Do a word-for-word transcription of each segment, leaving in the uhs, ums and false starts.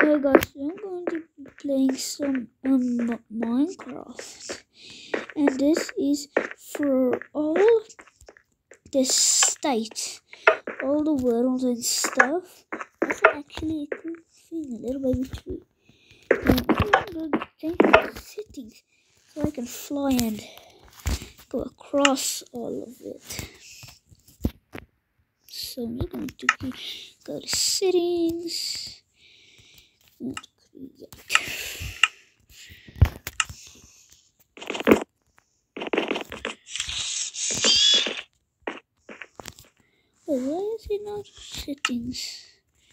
Hey guys, I'm going to be playing some um, Minecraft, and this is for all the state, all the world and stuff. That's actually a cool thing, a little baby tree. And I'm going to change the settings so I can fly and go across all of it. So I'm just going to go to settings and create. Oh, why is it not settings?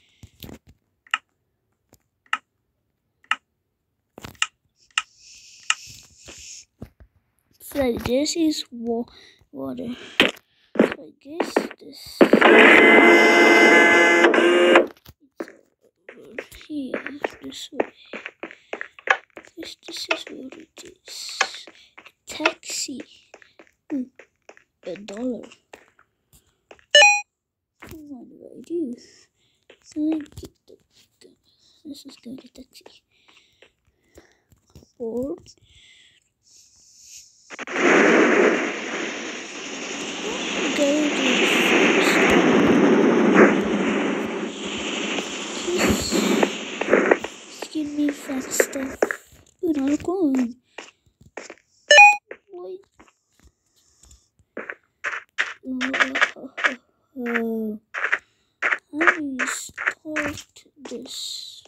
So this is wa water. So I guess this it's over here this way. Guess this is where it is. Taxi. Ooh, a dollar. What do I do? So I get the this is going to taxi. Board. Go to the first. Just give me fast stuff. Ooh, not a coin. Wait. Oh, oh, how do you start this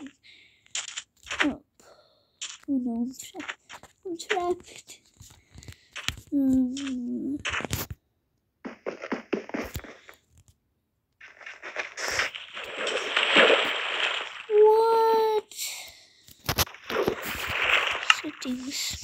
up? Oh no, I'm trapped. I'm trapped. Um, what? Settings.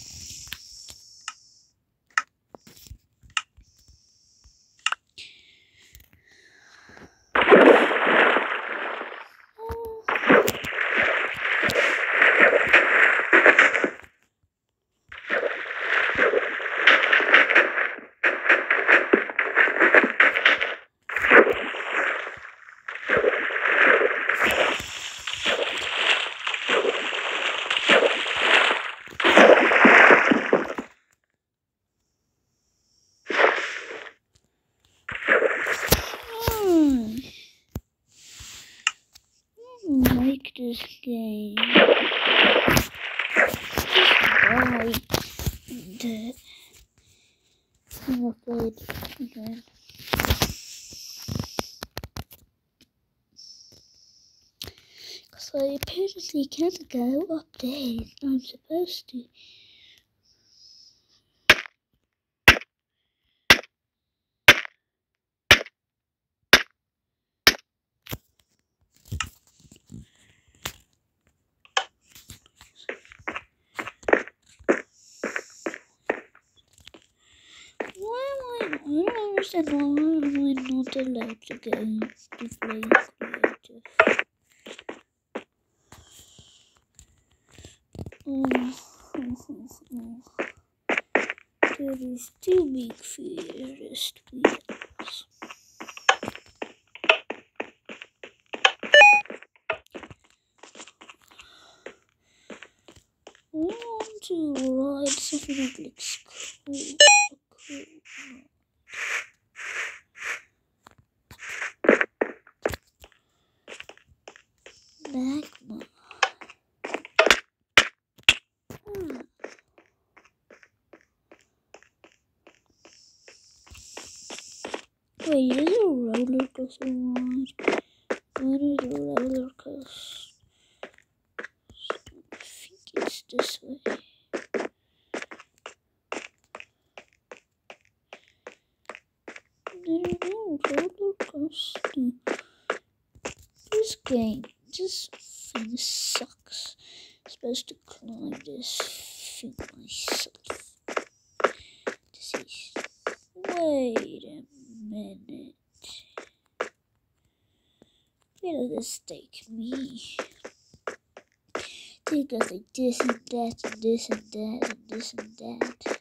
Like this game. Right. Dead. I'm afraid again. Cause I apparently can't go up there. I'm supposed to. Why am I? I don't understand why am I not allowed to go to play creative. Oh, oh, oh, oh. That is too big for your wrist wheels. I want to ride something that looks cool. cool. Magma. Hmm. Wait, is it a roller coaster ride? What is a roller coaster? I think it's this way. There is no roller coaster. This game, this thing sucks. I'm supposed to climb this thing myself. This is. Wait a minute. Where does this take me? It goes like this and that and this and that and this and that.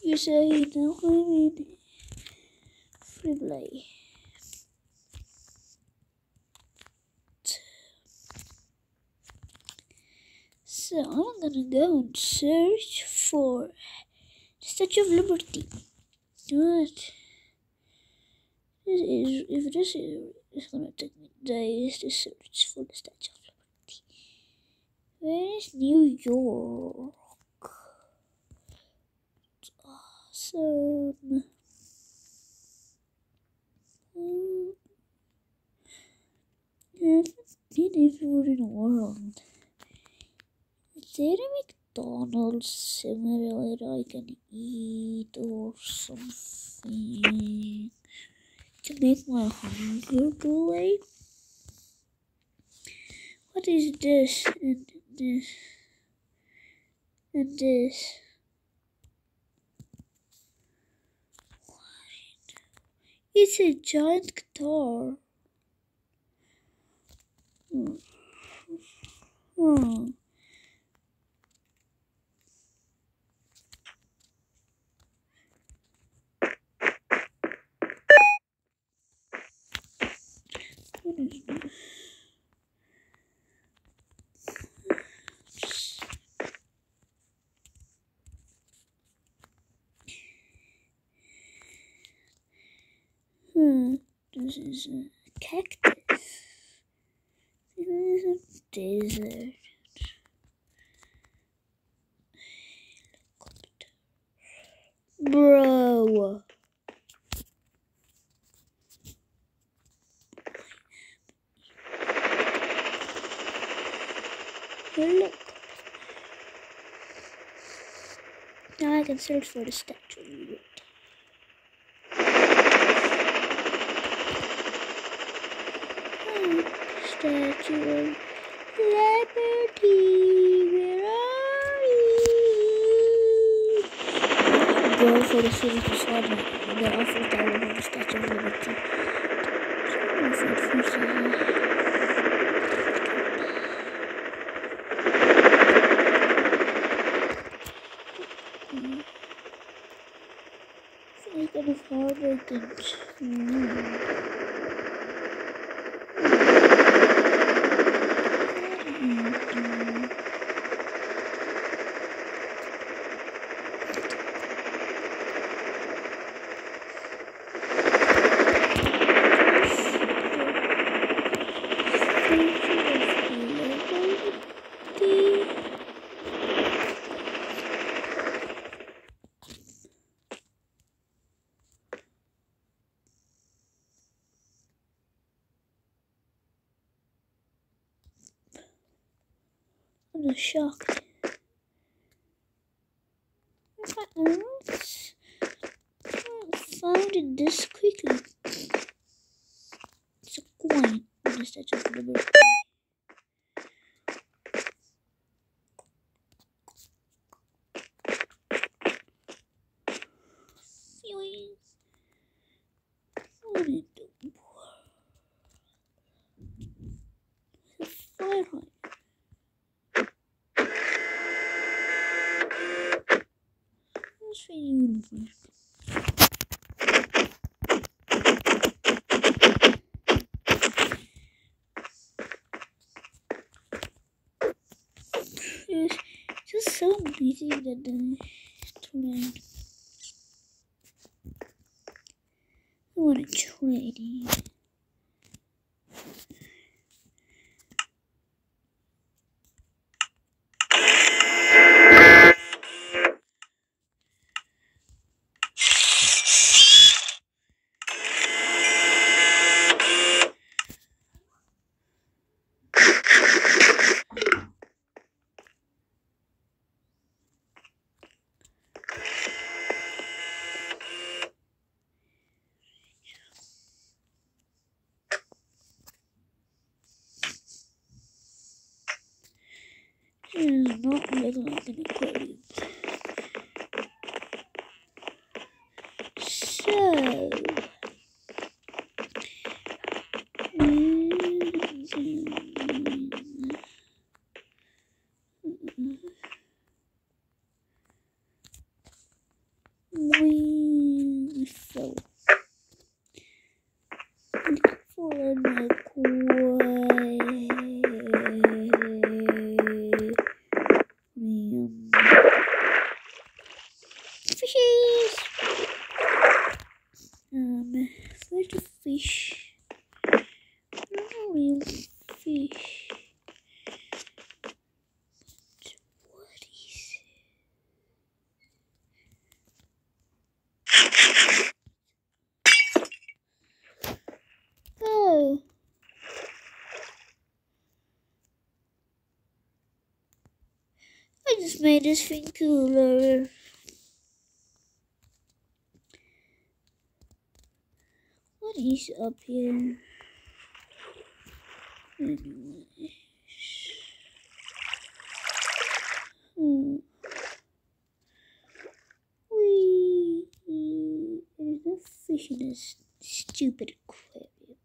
You say now I'm in free play. So I'm gonna go and search for the Statue of Liberty. What? This is, if this is, it's gonna take me days to search for the Statue of Liberty. Where is New York? It's awesome. Um, I haven't been everywhere in the world. Is there a McDonald's somewhere that I can eat or something to make my hunger go away? What is this and this and this? What? It's a giant guitar. Hmm. Hmm. What is this? Hmm, this is a cactus. This is a desert. Bro. Look. Now I can search for the Statue of Liberty. Statue of Liberty, where are you? Go for the city to slaughter the Eiffel Tower of the Statue of Liberty. It's kind of hard, I think. Mm. I'm shocked. I found it this quickly. It's a coin in the Statue of Liberty. What is the The fire hydrant. That's really uniform. It's just so busy that the trade. I want to trade it. It is not looking like an aquarium. So, Oh. I just made this thing cooler. What is up here? Anyway. Hmm. Wee. There's no fish in this stupid aquarium.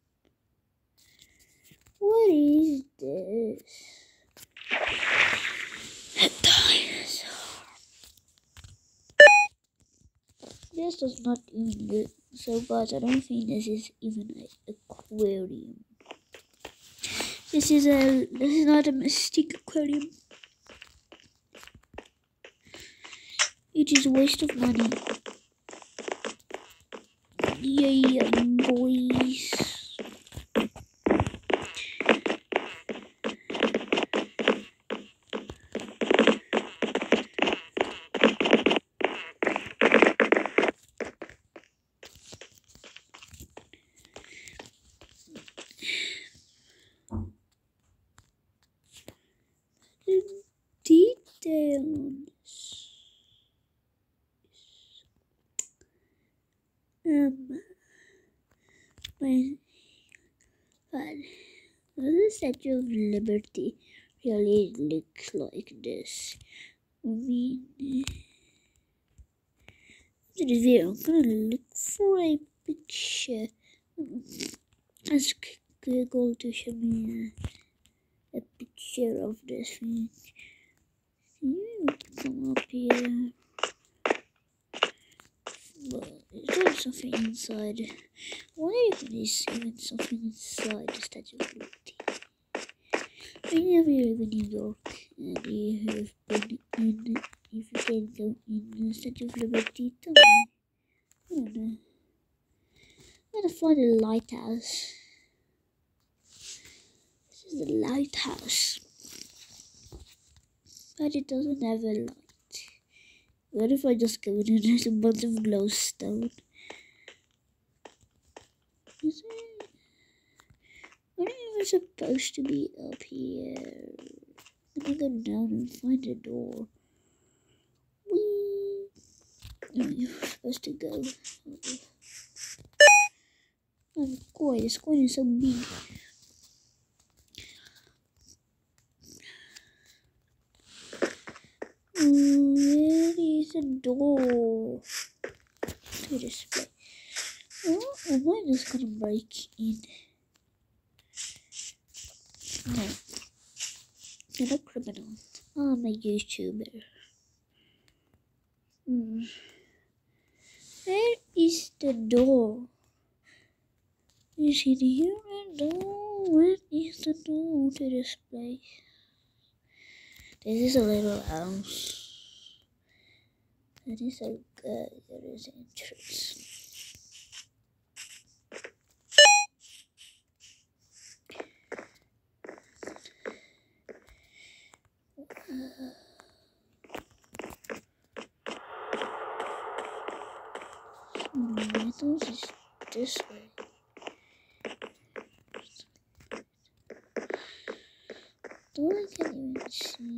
What is this? A dinosaur. This does not even look so, guys. I don't think this is even an aquarium. This is a. This is not a Mystique aquarium. It is a waste of money. Yeah, boys. Details. Um, when, but the Statue of Liberty really looks like this. I mean, after this video, I'm gonna look for a picture. Ask Google to show me a, a picture of this thing. You come up here. But is there something inside? I wonder if there's even something inside the Statue of Liberty. Many of you live in New York and you have been in, if you can go in the Statue of Liberty, tell me. I don't know. I'm gonna find a lighthouse. This is the lighthouse. But it doesn't have a light. What if I just go in and there's a bunch of glowstone? Is it? When are you supposed to be up here? I'm gonna go down and find a door. Whee! No, you're supposed to go. Oh, the coin. This coin is so big. Where is the door to this place? Oh, am I just gonna break in? No. I'm a criminal. I'm a YouTuber. Hmm. Where is the door? Is it here? The door? Where is the door to this place? This is a little house. That is so good. There is entrance. Hmm, I thought it's this way. Though I can't even see.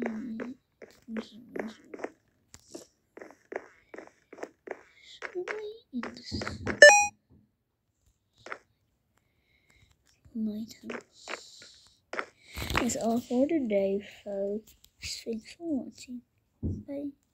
Somewhere in this lighthouse. That's all for today, folks. Thanks for watching. Bye.